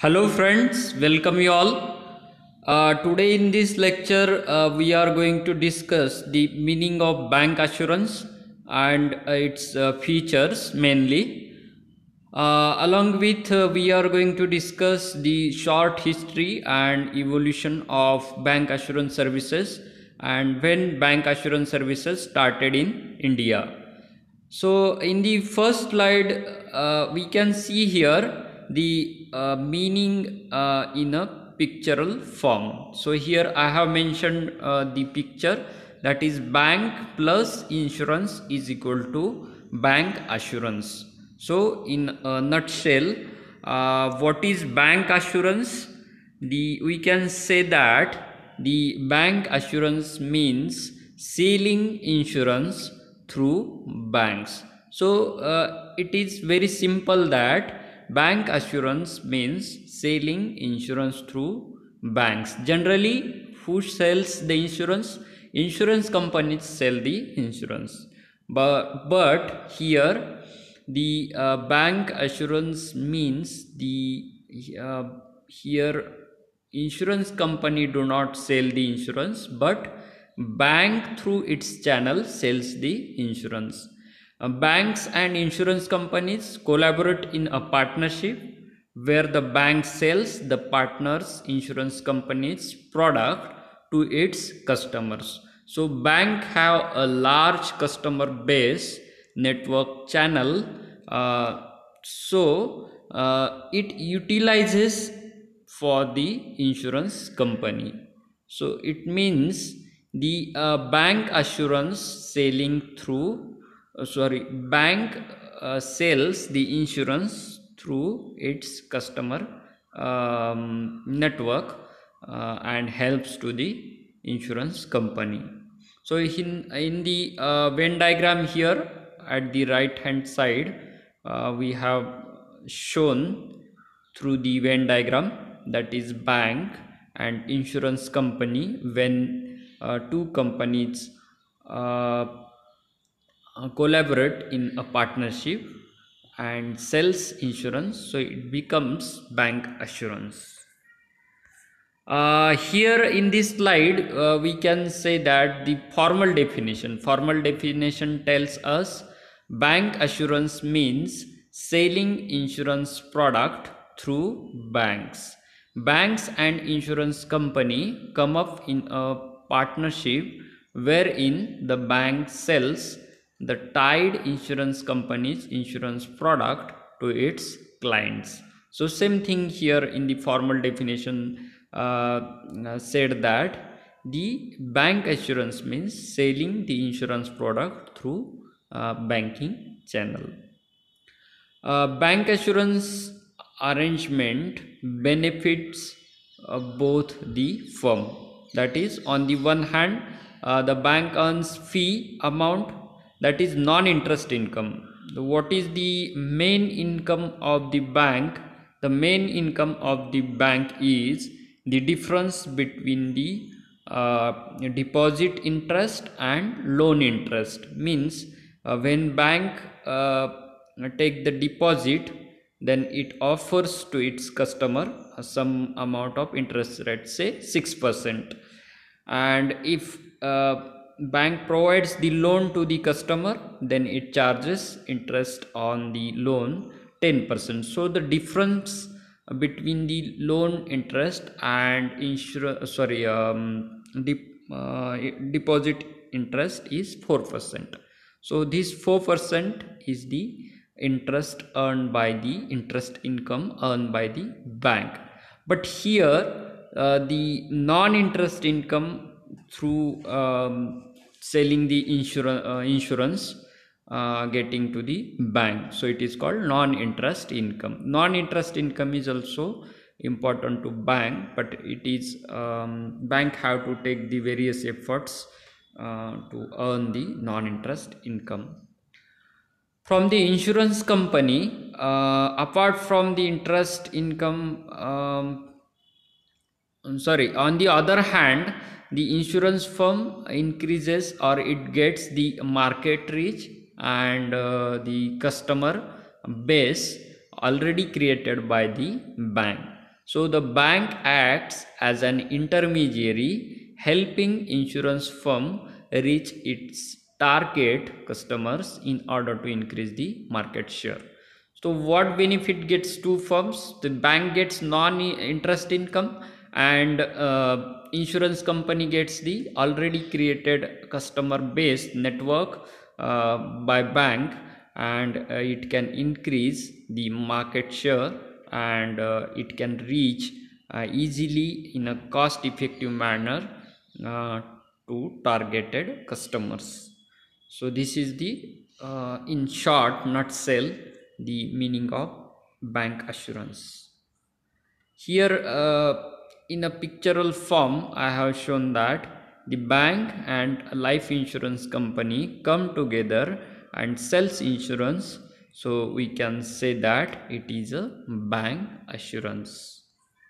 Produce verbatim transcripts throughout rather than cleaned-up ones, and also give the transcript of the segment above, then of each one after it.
Hello friends, welcome you all. Uh, today in this lecture uh, we are going to discuss the meaning of bank assurance and uh, its uh, features mainly. Uh, along with uh, we are going to discuss the short history and evolution of bank assurance services and when bank assurance services started in India. So in the first slide, uh, we can see here the uh, meaning uh, in a pictorial form. So here I have mentioned uh, the picture, that is bank plus insurance is equal to bank assurance. So in a nutshell, uh, what is bank assurance? The we can say that the bank assurance means selling insurance through banks. So uh, it is very simple that bank assurance means selling insurance through banks. Generally, who sells the insurance? Insurance companies sell the insurance. But, but here the uh, bank assurance means the uh, here insurance company do not sell the insurance, but bank through its channel sells the insurance. Uh, banks and insurance companies collaborate in a partnership where the bank sells the partner's insurance company's product to its customers. So bank have a large customer base network channel, uh, so uh, it utilizes for the insurance company. So it means the uh, bank assurance selling through uh, sorry bank uh, sells the insurance through its customer um, network uh, and helps to the insurance company. So in in the uh, Venn diagram here at the right hand side, uh, we have shown through the Venn diagram, that is bank and insurance company. When uh, two companies uh, uh, collaborate in a partnership and sells insurance, so it becomes bank assurance. Uh, here in this slide, uh, we can say that the formal definition, formal definition tells us bank assurance means selling insurance product through banks. Banks and insurance company come up in a partnership wherein the bank sells the tied insurance company's insurance product to its clients. So same thing here in the formal definition uh, said that the bank assurance means selling the insurance product through uh, banking channel. Uh, bank assurance arrangement benefits uh, both the firm. That is, on the one hand, uh, the bank earns fee amount, that is non-interest income. What is the main income of the bank? The main income of the bank is the difference between the uh, deposit interest and loan interest. Means uh, when bank uh, take the deposit, then it offers to its customer some amount of interest rate, say six percent, and if uh, bank provides the loan to the customer, then it charges interest on the loan ten percent. So the difference between the loan interest and insur sorry um, de uh, deposit interest is four percent. So this four percent is the interest earned by the interest income earned by the bank. But here uh, the non-interest income through um, selling the insur uh, insurance uh, getting to the bank, so it is called non-interest income. Non-interest income is also important to bank, but it is um, bank have to take the various efforts uh, to earn the non-interest income from the insurance company. Uh, apart from the interest income, um, sorry on the other hand, the insurance firm increases or it gets the market reach and uh, the customer base already created by the bank. So the bank acts as an intermediary, helping insurance firm reach its target customers in order to increase the market share. So what benefit gets two firms? The bank gets non-interest income, and uh, insurance company gets the already created customer base network uh, by bank, and uh, it can increase the market share, and uh, it can reach uh, easily in a cost effective manner uh, to targeted customers. So this is the uh, in short nutshell the meaning of bank assurance. Here uh, in a pictorial form I have shown that the bank and a life insurance company come together and sells insurance, so we can say that it is a bank assurance.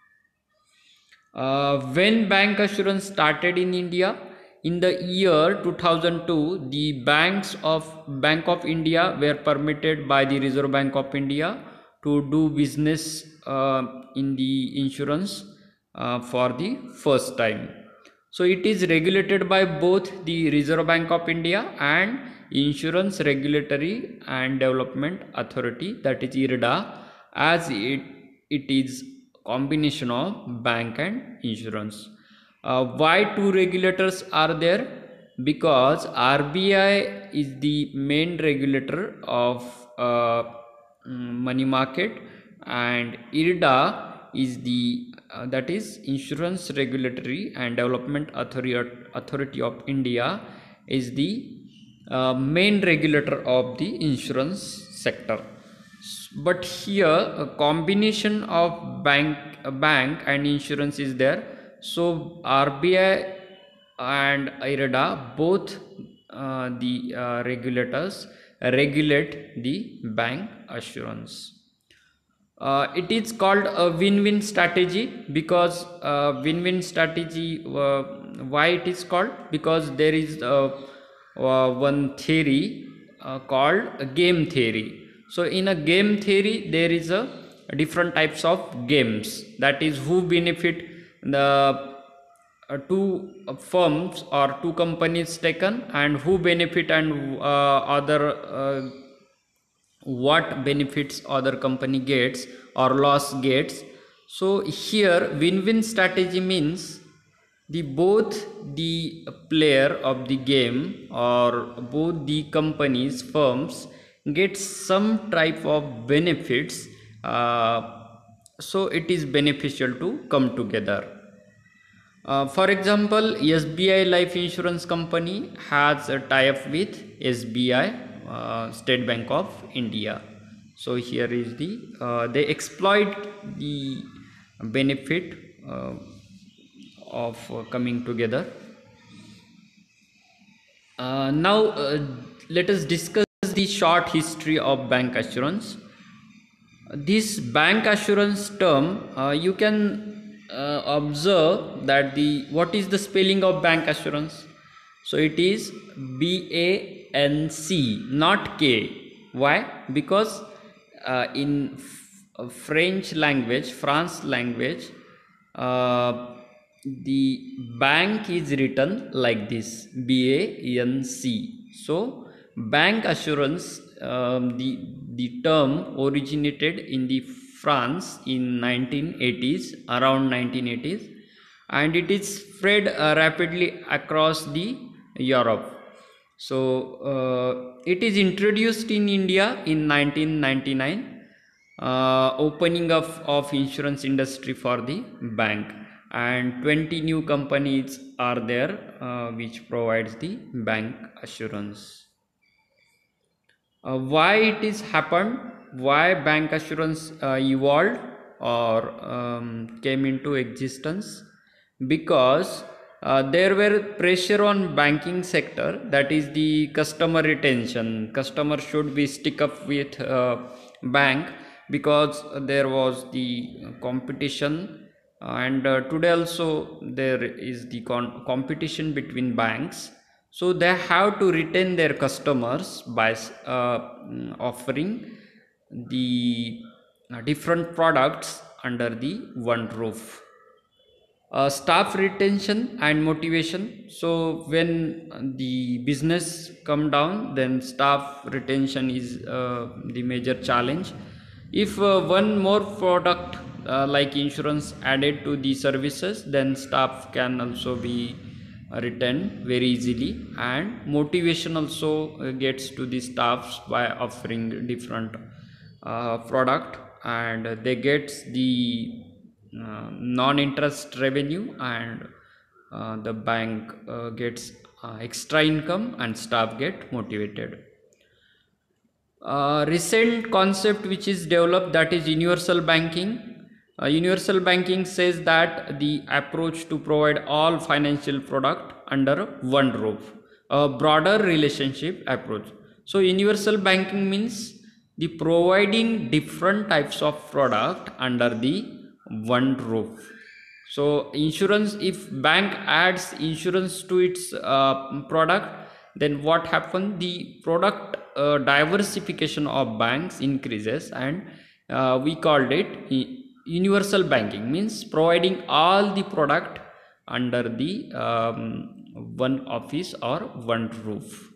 Uh, when bank assurance started in India, in the year two thousand two, the banks of Bank of India were permitted by the Reserve Bank of India to do business uh, in the insurance uh, for the first time. So it is regulated by both the Reserve Bank of India and Insurance Regulatory and Development Authority, that is IRDA, as it, it is combination of bank and insurance. Uh, why two regulators are there? Because R B I is the main regulator of uh, money market, and IRDA is the uh, that is Insurance Regulatory and Development Authority, Authority of India is the uh, main regulator of the insurance sector. But here a combination of bank bank and insurance is there, so R B I and IRDA both uh, the uh, regulators regulate the bank assurance. Uh, it is called a win-win strategy because uh, win-win strategy, uh, why it is called? Because there is uh, uh, one theory uh, called a game theory. So in a game theory there is a different types of games, that is who benefit the uh, two firms or two companies taken, and who benefit and uh, other uh, what benefits other company gets or loss gets. So here win-win strategy means the both the player of the game or both the companies firms get some type of benefits, uh, so it is beneficial to come together. Uh, for example, S B I Life Insurance Company has a tie-up with S B I, uh, State Bank of India. So here is the uh, they exploit the benefit uh, of uh, coming together. Uh, now uh, let us discuss the short history of bank assurance. This bank assurance term, uh, you can uh, observe that the what is the spelling of bank assurance? So it is B A N C, not K. Why? Because uh, in F French language, France language, uh, the bank is written like this, B A N C. So bank assurance, um, the the term originated in the France in nineteen eighties, around nineteen eighties, and it is spread uh, rapidly across the Europe. So uh, it is introduced in India in nineteen ninety-nine, uh, opening up of insurance industry for the bank, and twenty new companies are there uh, which provides the bank assurance. Uh, why it is happened? Why bank assurance uh, evolved or um, came into existence? Because uh, there were pressure on banking sector, that is the customer retention. Customer should be stick up with uh, bank, because there was the competition, and uh, today also there is the competition between banks. So they have to retain their customers by uh, offering the uh, different products under the one roof. Uh, staff retention and motivation. So when the business come down, then staff retention is uh, the major challenge. If uh, one more product uh, like insurance added to the services, then staff can also be uh, retained very easily, and motivation also uh, gets to the staffs by offering different uh, product, and they get the uh, non-interest revenue, and uh, the bank uh, gets uh, extra income and staff get motivated. Uh, recent concept which is developed, that is universal banking. Uh, universal banking says that the approach to provide all financial product under one roof, a broader relationship approach. So universal banking means the providing different types of product under the one roof. So insurance, if bank adds insurance to its uh, product, then what happens, the product uh, diversification of banks increases, and uh, we called it universal banking, means providing all the product under the um, one office or one roof.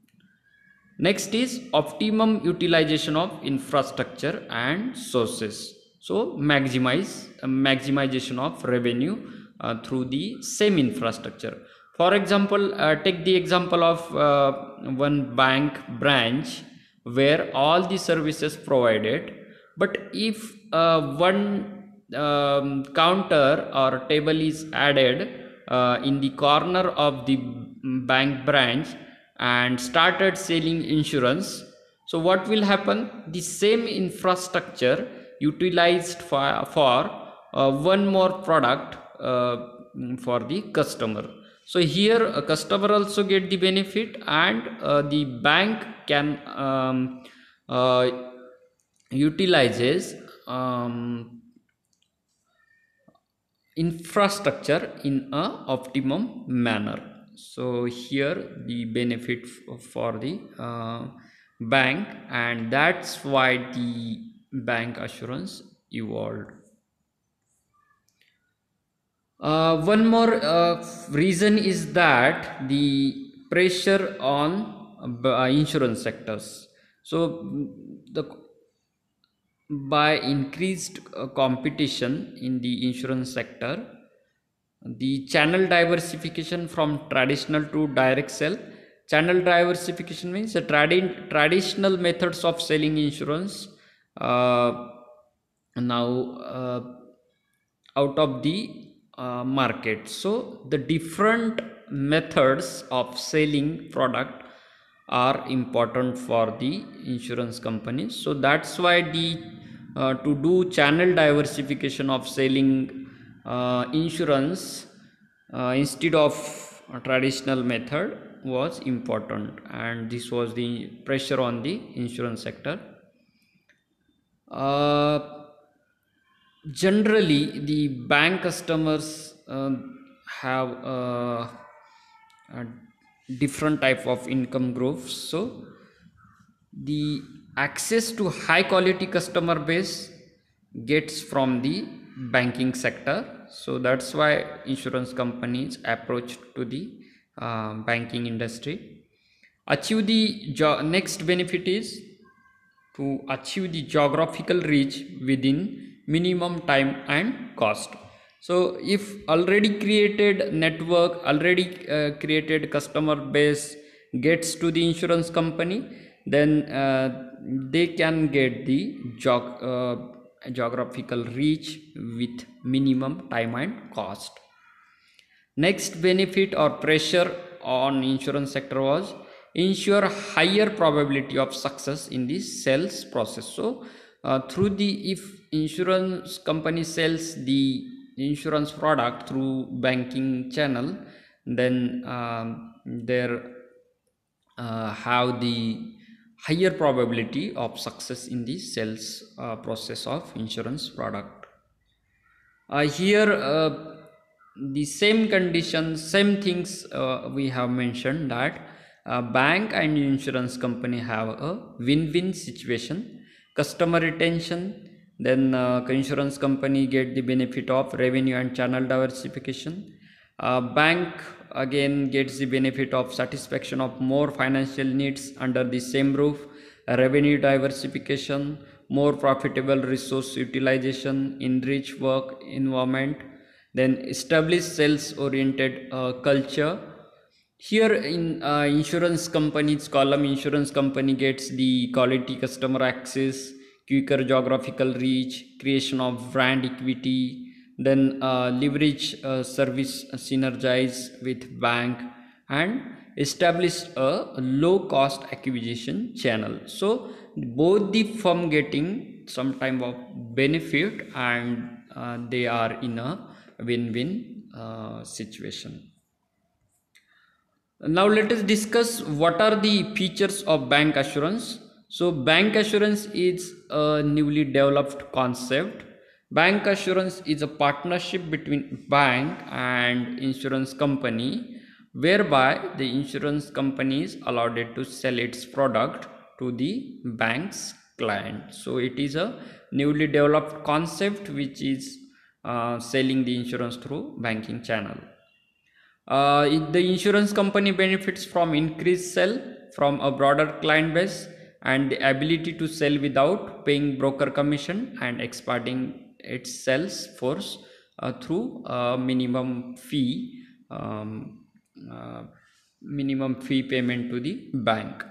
Next is optimum utilization of infrastructure and sources. So maximize uh, maximization of revenue uh, through the same infrastructure. For example, uh, take the example of uh, one bank branch where all the services provided, but if uh, one um, counter or table is added uh, in the corner of the bank branch and started selling insurance, so what will happen, the same infrastructure utilized for, for uh, one more product uh, for the customer. So here a customer also get the benefit, and uh, the bank can um, uh, utilizes um, infrastructure in a optimum manner. So here the benefit for the uh, bank, and that's why the bank assurance evolved. Uh, one more uh, reason is that the pressure on uh, insurance sectors. So the by increased uh, competition in the insurance sector, the channel diversification from traditional to direct sell. Channel diversification means the tradi traditional methods of selling insurance uh, now uh, out of the uh, market. So the different methods of selling product are important for the insurance companies. So that's why the uh, to do channel diversification of selling uh, insurance uh, instead of a traditional method was important, and this was the pressure on the insurance sector. Uh, generally the bank customers uh, have uh, a different type of income groups. So the access to high quality customer base gets from the banking sector. So that's why insurance companies approach to the uh, banking industry. Achieve the next benefit is to achieve the geographical reach within minimum time and cost. So if already created network, already uh, created customer base gets to the insurance company, then uh, they can get the geog uh, geographical reach with minimum time and cost. Next benefit or pressure on insurance sector was ensure higher probability of success in the sales process. So uh, through the, if insurance company sells the insurance product through banking channel, then um, there uh, have the higher probability of success in the sales uh, process of insurance product. Uh, here uh, the same conditions, same things uh, we have mentioned, that uh, bank and insurance company have a win-win situation, customer retention, Then uh, insurance company get the benefit of revenue and channel diversification. Uh, bank again gets the benefit of satisfaction of more financial needs under the same roof, revenue diversification, more profitable resource utilization, enriched work environment, then established sales oriented uh, culture. Here in uh, insurance companies column, insurance company gets the quality customer access, quicker geographical reach, creation of brand equity, then uh, leverage uh, service synergize with bank, and establish a low cost acquisition channel. So both the firm getting some type of benefit, and uh, they are in a win-win uh, situation. Now let us discuss what are the features of bank assurance. So bank assurance is a newly developed concept. Bank assurance is a partnership between bank and insurance company, whereby the insurance company is allowed to sell its product to the bank's client. So it is a newly developed concept which is uh, selling the insurance through banking channel. Uh, the insurance company benefits from increased sell from a broader client base and the ability to sell without paying broker commission and expanding its sales force uh, through a minimum fee um, uh, minimum fee payment to the bank.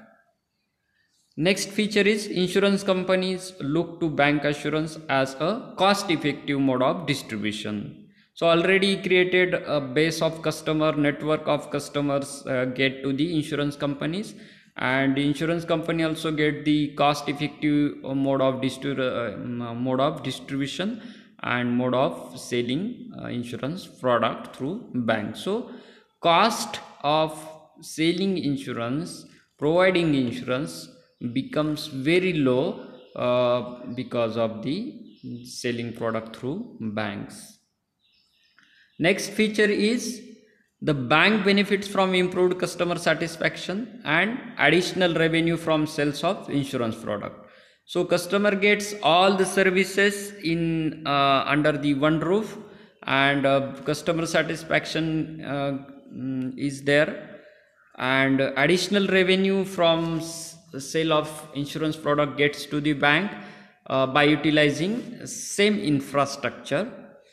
Next feature is insurance companies look to bank assurance as a cost effective mode of distribution. So already created a base of customer network of customers uh, get to the insurance companies, and the insurance company also get the cost effective mode of distri uh, mode of distribution and mode of selling uh, insurance product through bank. So cost of selling insurance, providing insurance becomes very low uh, because of the selling product through banks. Next feature is the bank benefits from improved customer satisfaction and additional revenue from sales of insurance product. So customer gets all the services in uh, under the one roof, and uh, customer satisfaction uh, is there, and additional revenue from sale of insurance product gets to the bank uh, by utilizing same infrastructure.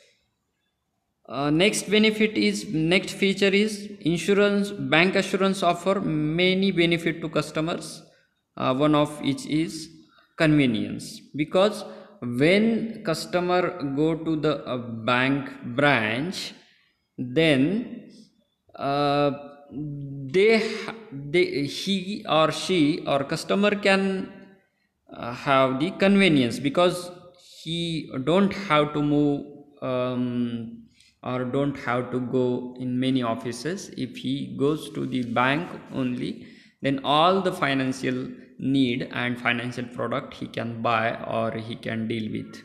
Uh, next benefit is next feature is insurance bank assurance offer many benefit to customers. Uh, one of which is convenience, because when customer go to the uh, bank branch, then uh, they they he or she or customer can uh, have the convenience, because he don't have to move um, or don't have to go in many offices. If he goes to the bank only, then all the financial need and financial product he can buy or he can deal with.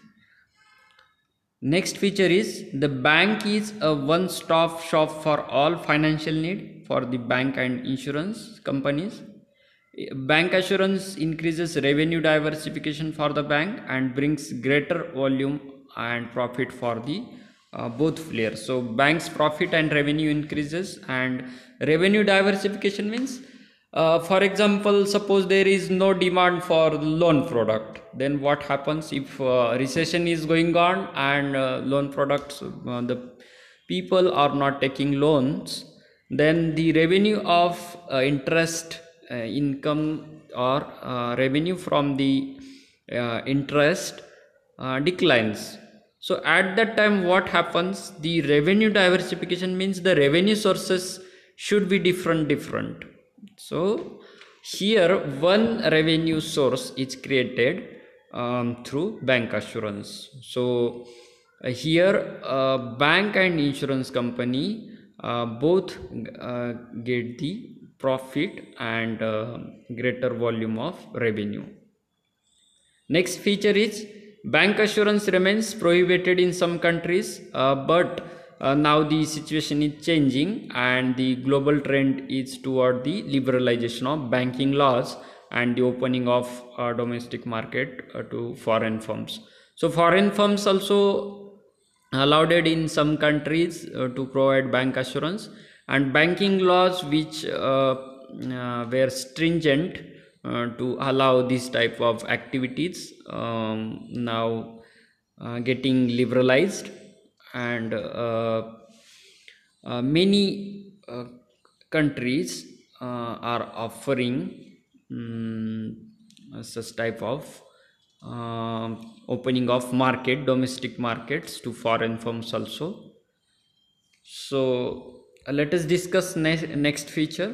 Next feature is the bank is a one-stop shop for all financial need for the bank and insurance companies. Bank assurance increases revenue diversification for the bank and brings greater volume and profit for the uh, both players. So bank's profit and revenue increases, and revenue diversification means uh, for example, suppose there is no demand for loan product, then what happens if uh, recession is going on and uh, loan products uh, the people are not taking loans, then the revenue of uh, interest uh, income or uh, revenue from the uh, interest uh, declines. So at that time what happens, the revenue diversification means the revenue sources should be different different. So here one revenue source is created um, through bank assurance. So uh, here uh, bank and insurance company uh, both uh, get the profit and uh, greater volume of revenue. Next feature is bank assurance remains prohibited in some countries, uh, but uh, now the situation is changing and the global trend is toward the liberalization of banking laws and the opening of uh, domestic market uh, to foreign firms. So foreign firms also allowed it in some countries uh, to provide bank assurance, and banking laws which uh, uh, were stringent uh, to allow this type of activities um, now uh, getting liberalized, and uh, uh, many uh, countries uh, are offering um, such type of um opening of market, domestic markets to foreign firms also. So uh, let us discuss ne- next feature.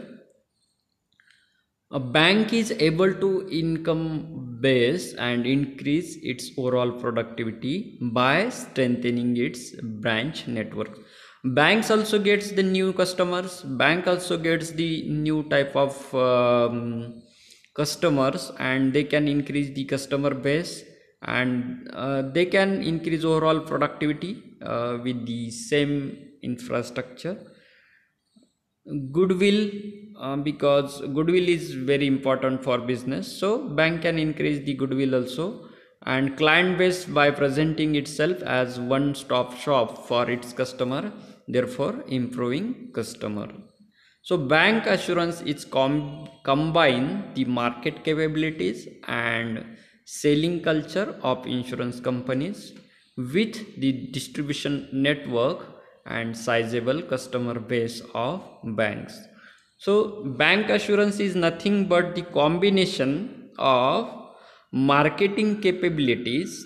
A bank is able to income base and increase its overall productivity by strengthening its branch network. Banks also gets the new customers. Bank also gets the new type of um, customers, and they can increase the customer base, and uh, they can increase overall productivity uh, with the same infrastructure. Goodwill, uh, because goodwill is very important for business, so bank can increase the goodwill also. And client base by presenting itself as one stop shop for its customer, therefore improving customer. So bank assurance is com- combine the market capabilities and selling culture of insurance companies with the distribution network and sizable customer base of banks. So bank assurance is nothing but the combination of marketing capabilities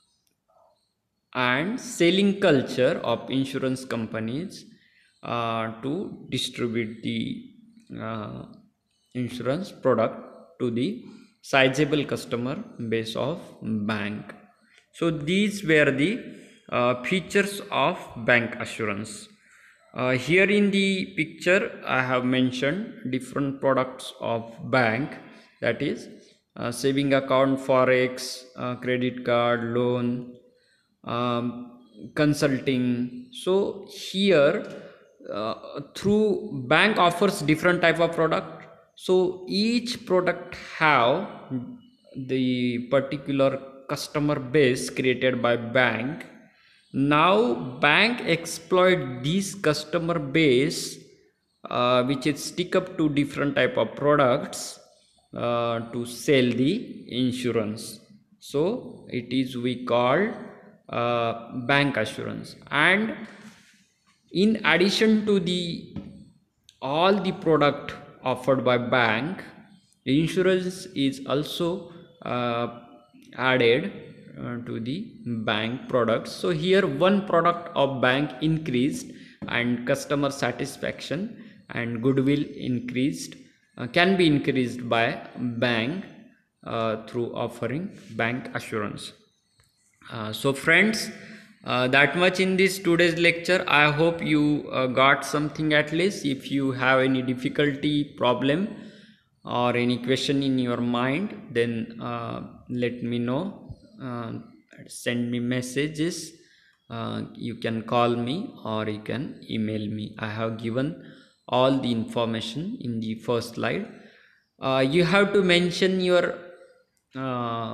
and selling culture of insurance companies uh, to distribute the uh, insurance product to the sizable customer base of bank. So these were the uh, features of bank assurance. Uh, here in the picture I have mentioned different products of bank, that is uh, saving account, forex, uh, credit card, loan, um, consulting. So here uh, through bank offers different type of product, so each product have the particular customer base created by bank. Now bank exploit this customer base uh, which is stick up to different type of products uh, to sell the insurance. So it is we call uh, bank assurance. And in addition to the all the product offered by bank, insurance is also uh, added uh, to the bank products. So here one product of bank increased, and customer satisfaction and goodwill increased, uh, can be increased by bank uh, through offering bank assurance. Uh, so friends, uh, that much in this today's lecture. I hope you uh, got something at least. If you have any difficulty, problem, or any question in your mind, then uh, let me know. Uh, send me messages. Uh, you can call me or you can email me. I have given all the information in the first slide. Uh, you have to mention your uh,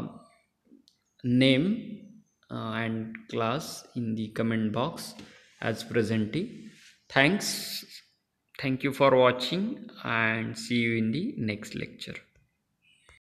name uh, and class in the comment box as presentee. Thanks. Thank you for watching, and see you in the next lecture.